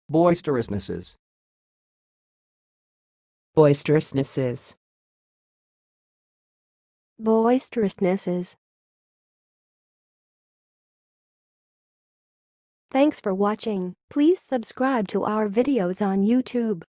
boisterousnesses, boisterousnesses, boisterousnesses. Thanks for watching. Please subscribe to our videos on YouTube.